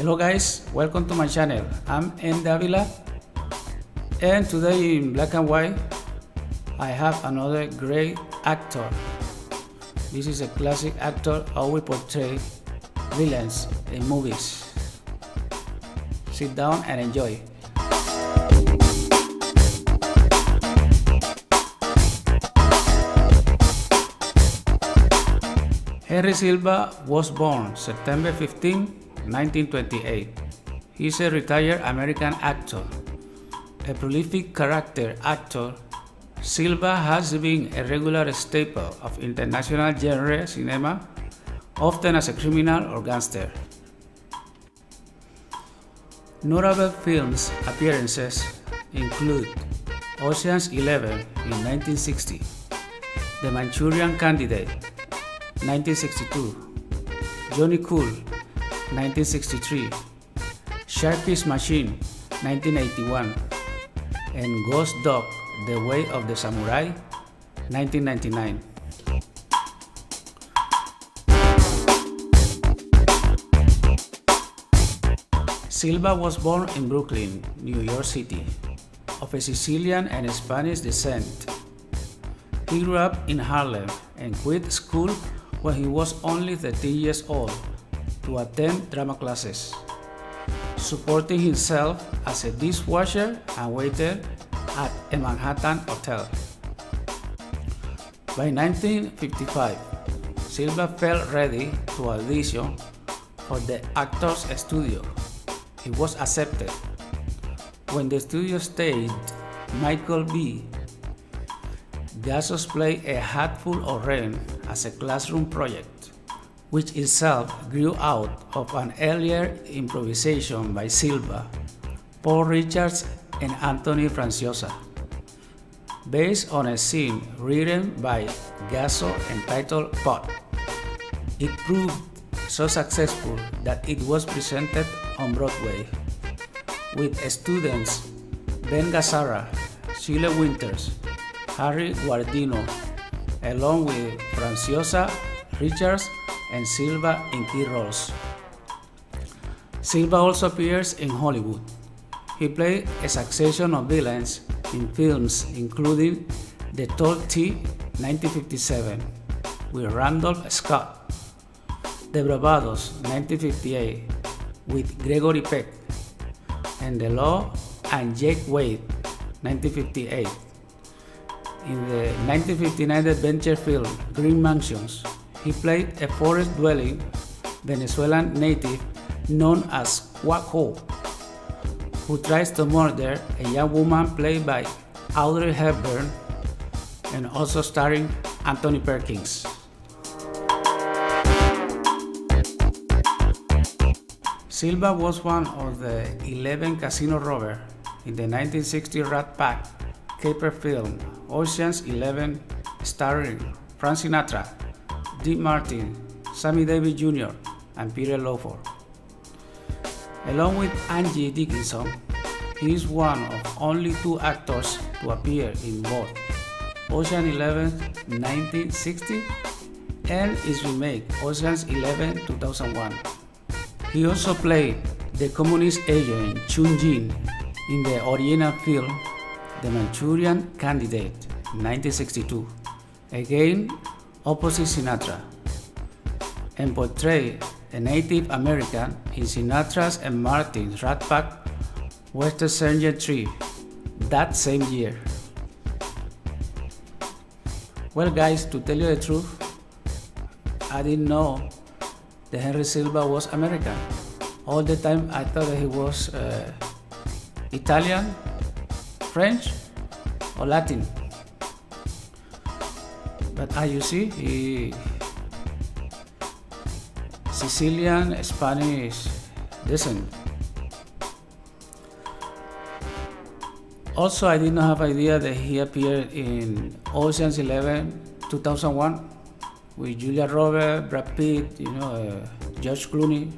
Hello guys, welcome to my channel. I'm N. Davila, and today in Black and White I have another great actor. This is a classic actor always portray villains in movies. Sit down and enjoy. Henry Silva was born September 15, 1928. He is a retired American actor. A prolific character actor, Silva has been a regular staple of international genre cinema, often as a criminal or gangster. Notable films appearances include Ocean's 11 in 1960, The Manchurian Candidate, 1962, Johnny Cool, 1963, Sharky's Machine, 1981, and Ghost Dog, The Way of the Samurai, 1999. Silva was born in Brooklyn, New York City, of a Sicilian and Spanish descent. He grew up in Harlem and quit school when he was only 13 years old to attend drama classes, supporting himself as a dishwasher and waiter at a Manhattan hotel. By 1955, Silva felt ready to audition for the Actors Studio. He was accepted. When the studio staged Michael B. Gassos played A Hatful of Rain as a classroom project, which itself grew out of an earlier improvisation by Silva, Paul Richards, and Anthony Franciosa, based on a scene written by Gasso entitled Pot. It proved so successful that it was presented on Broadway, with students Ben Gazzara, Sheila Winters, Harry Guardino, along with Franciosa, Richards, and Silva in key roles. Silva also appears in Hollywood. He played a succession of villains in films including The Tall T, 1957, with Randolph Scott, The Bravados, 1958, with Gregory Peck, and The Law and Jake Wade, 1958. In the 1959 adventure film Green Mansions, he played a forest-dwelling Venezuelan native known as Quack-Ho, who tries to murder a young woman played by Audrey Hepburn, and also starring Anthony Perkins. Silva was one of the 11 casino robbers in the 1960 Rat Pack caper film Ocean's 11, starring Frank Sinatra, Dean Martin, Sammy Davis Jr., and Peter Lawford. Along with Angie Dickinson, he is one of only two actors to appear in both Ocean's 11 1960 and its remake Ocean's 11 2001. He also played the communist agent Chun Jin in the original film The Manchurian Candidate, 1962, again opposite Sinatra, and portrayed a Native American in Sinatra's and Martin's Rat Pack Western Sergeant 3 that same year. Well guys, to tell you the truth, I didn't know that Henry Silva was American. All the time I thought that he was Italian, French, or Latin. But as you see, he Sicilian, Spanish descent. Also, I did not have idea that he appeared in Ocean's 11 2001 with Julia Roberts, Brad Pitt, George Clooney.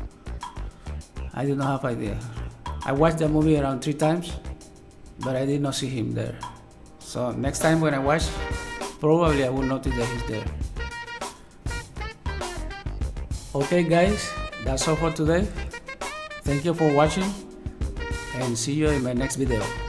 I did not have idea. I watched the movie around 3 times, but I did not see him there. So next time when I watch, probably I will notice that he's there. Okay guys, that's all for today. Thank you for watching and see you in my next video.